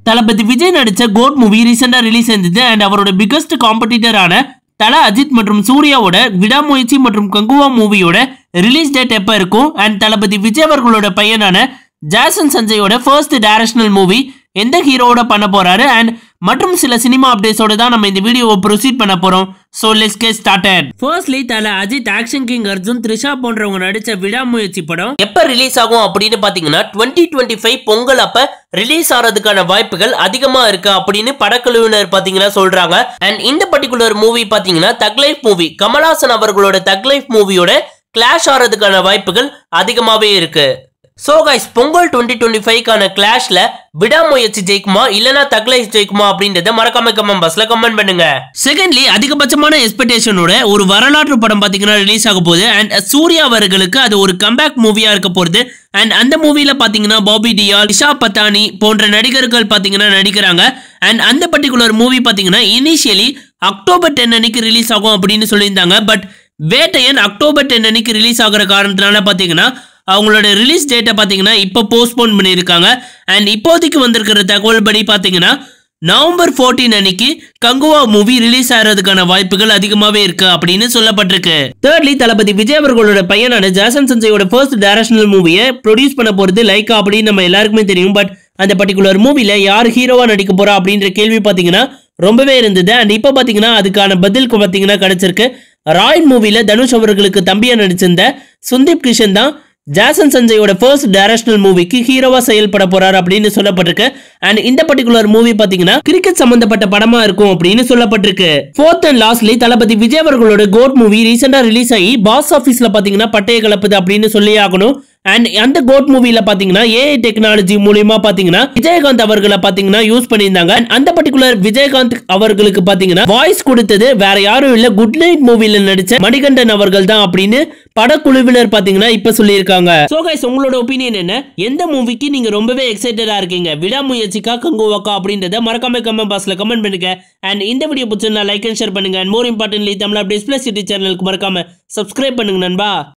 தளபதி விஜய் நடிச்ச கோட் மூவி ரீசெண்டா ரிலீஸ் ஆயிருந்தது அண்ட் அவரோட பிகஸ்ட் காம்படிட்டரான தல அஜித் மற்றும் சூர்யாவோட விடாமுயற்சி மற்றும் கங்குவா மூவியோட ரிலீஸ் டேட் எப்ப இருக்கும் அண்ட் தளபதி விஜய் அவர்களோட பையனான ஜாசன் சஞ்சயோட ஃபர்ஸ்ட் டைரக்ஷனல் மூவி எந்த ஹீரோவோட பண்ண போறாரு அண்ட் மற்றும் சில சினிமா அப்டேட்ஸோட தான் நம்ம இந்த வீடியோவை ப்ரொசீட் பண்ண போறோம். So let's get started. Firstly Thala Ajith, action king Arjun, Trisha போன்றவங்க நடிச்ச விடாமுயற்சி படம் எப்ப ரிலீஸ் ஆகும் அப்படின்னு பாத்தீங்கன்னா 2025 பொங்கல் அப்ப ரிலீஸ் ஆறதுக்கான வாய்ப்புகள் அதிகமா இருக்கு அப்படின்னு படக்குழுவினர் பாத்தீங்கன்னா சொல்றாங்க. அண்ட் இந்த பர்டிகுலர் மூவி பாத்தீங்கன்னா தக் லைஃப் மூவி, கமல்ஹாசன் அவர்களோட தக் லைஃப் மூவியோட கிளாஷ் ஆறதுக்கான வாய்ப்புகள் அதிகமாவே இருக்கு. சோ கைஸ், பொங்கல் 2025 கிளாஷ்ல விடாமுயற்சி ஜெயிக்குமா இல்லனா தக் லைஃப் ஜெயிக்குமா அப்படின்றத மறக்காம கமெண்ட் பாக்ஸ்ல கமெண்ட் பண்ணுங்க. செகண்ட்லி, அதிகபட்சமான எக்ஸ்பெக்டேஷனோட ஒரு வரலாற்று படம் பாத்தீங்கன்னா ரிலீஸ் ஆக போகுது அண்ட் சூர்யா அவர்களுக்கு அது ஒரு கம்பேக் மூவியா இருக்க போகுது. அண்ட் அந்த மூவில பாத்தீங்கன்னா பாபி டியால், இஷா பத்தானி போன்ற நடிகர்கள் பாத்தீங்கன்னா நடிக்கிறாங்க. அண்ட் அந்த பர்டிகுலர் மூவி பாத்தீங்கன்னா இனிஷியலி அக்டோபர் 10 அன்னைக்கு ரிலீஸ் ஆகும் அப்படின்னு சொல்லியிருந்தாங்க. பட் வேட்டையன் அக்டோபர் 10 அன்னைக்கு ரிலீஸ் ஆகிற காரணத்தினால பாத்தீங்கன்னா அவங்களோட ரிலீஸ் டேட்டை பார்த்தீங்கன்னா இப்போ போஸ்ட்போன் பண்ணியிருக்காங்க. அண்ட் இப்போதைக்கு வந்திருக்கிற தகவல் படி பார்த்தீங்கன்னா நவம்பர் 14 அன்னைக்கு கங்குவா மூவி ரிலீஸ் ஆகிறதுக்கான வாய்ப்புகள் அதிகமாகவே இருக்கு அப்படின்னு சொல்லப்பட்டிருக்கு. தேர்ட்லி, தளபதி விஜய் அவர்களோட பையனான ஜாசன் சஞ்சயோட ஃபர்ஸ்ட் டைரக்ஷனல் மூவியை ப்ரொடியூஸ் பண்ண போறது லைக்கா அப்படின்னு நம்ம எல்லாருக்குமே தெரியும். பட் அந்த பர்டிகுலர் மூவில யார் ஹீரோவா நடிக்க போறா அப்படின்ற கேள்வி பார்த்தீங்கன்னா ரொம்பவே இருந்தது. அண்ட் இப்போ பார்த்தீங்கன்னா அதுக்கான பதில் பார்த்தீங்கன்னா கிடைச்சிருக்கு. ராயல் மூவில தனுஷ் அவர்களுக்கு தம்பியா நடிச்சிருந்த சுந்தீப் கிஷன் தான் ஜாசன் சஞ்சயோட ஃபர்ஸ்ட் டைரக்ஷனல் மூவிக்கு ஹீரோவா செயல்பட போறாரு அப்படின்னு சொல்லப்பட்டிருக்கு. அண்ட் இந்த பர்டிகுலர் மூவி பாத்தீங்கன்னா கிரிக்கெட் சம்பந்தப்பட்ட படமா இருக்கும் அப்படின்னு சொல்லப்பட்டிருக்கு. Fourth and lastly, Thalapathy Vijay அவர்களோட கோட் மூவி ரீசெண்டா ரிலீஸ் ஆகி பாக்ஸ் ஆபீஸ்ல பாத்தீங்கன்னா பட்டைய கலப்புது அப்படின்னு சொல்லி ஆகணும். அண்ட் அந்த கோட் மூவில பாத்தீங்கன்னா ஏஐ டெக்னாலஜி மூலமா பாத்தீங்கன்னா விஜயகாந்த் அவர்களை பாத்தீங்கன்னா யூஸ் பண்ணியிருந்தாங்க. அந்த பர்டிகுலர் விஜயகாந்த் அவர்களுக்கு பாத்தீங்கன்னா வாய்ஸ் கொடுத்தது வேற யாரும் இல்ல, குட் நைட் மூவில நடிச்ச மணிகண்டன் அவர்கள் தான் அப்படின்னு படக்குழுவினர் பாத்தீங்கன்னா இப்ப சொல்லியிருக்காங்க. சோ கைஸ், உங்களோட ஒப்பீனியன் என்ன? எந்த மூவிக்கு நீங்க ரொம்பவே எக்ஸைட்டடா இருக்கீங்க? விடாமுயற்சிக்கா கங்குவாக்கா அப்படின்றத மறக்காம கமெண்ட் பாக்ஸ்ல கமெண்ட் பண்ணுங்க. அண்ட் இந்த வீடியோ பிடிச்சிருந்தா லைக் அண்ட் ஷேர் பண்ணுங்க. And more importantly Tamil updates plus city சேனலுக்கு மறக்காம சப்ஸ்கிரைப் பண்ணுங்க நண்பா.